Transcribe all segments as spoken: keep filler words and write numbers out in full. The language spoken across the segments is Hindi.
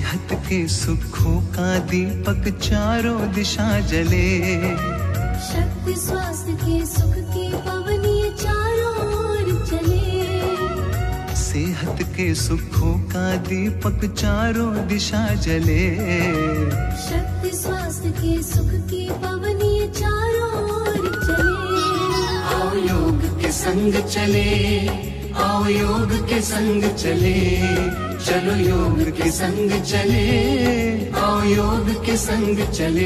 सेहत के सुखों का दीपक चारों दिशा जले। शक्ति स्वास्थ्य के सुख की पवनी चारों ओर चले। सेहत के सुखों का दीपक चारों दिशा जले। शक्ति स्वास्थ्य के सुख की पवनी चारों ओर चले। आओ योग के संग चले, आओ योग के संग चले, चलो योग के संग चले, आओ योग के संग चले।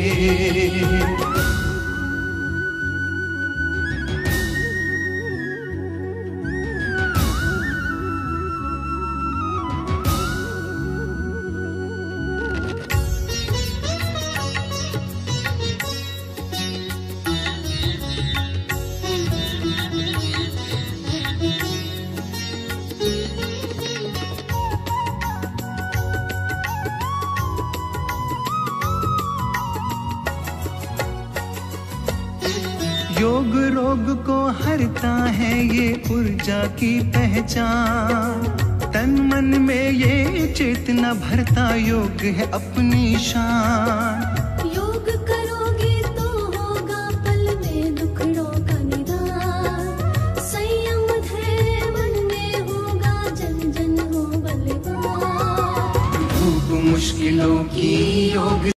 योग रोग को हरता है ये ऊर्जा की पहचान। तन मन में ये चेतना भरता योग है अपनी शान। योग करोगे तो होगा पल में दुखड़ों का निदान। संयम धैर्य मन में होगा, जन जन हो बलिदान। धूप मुश्किलों की योग